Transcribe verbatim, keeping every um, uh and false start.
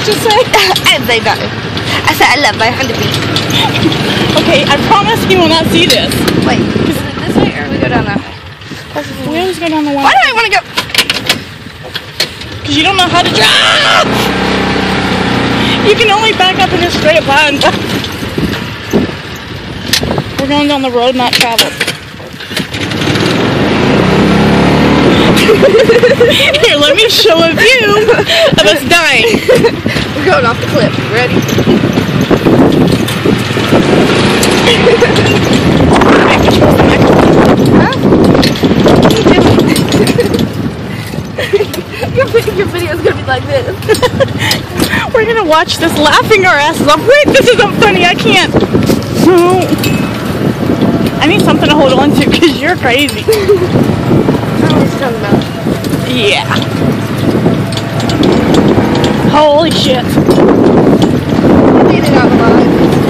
just say? I say no. I said I love my honeybee. Okay, I promise he will not see this. Wait, is it this way or we go down that way? We always go down the one. Why do I want to go? Because you don't know how to drive. You can only back up in a straight line. We're going down the road not traveled. Here, let me show a view of us dying. We're going off the cliff. Ready? Huh? What are you doing? your, your video is going to be like this. We're going to watch this laughing our asses off. Wait, this isn't funny. I can't. No. I need something to hold on to because you're crazy. I don't know what you're talking about. Yeah. Holy shit. I made it out alive.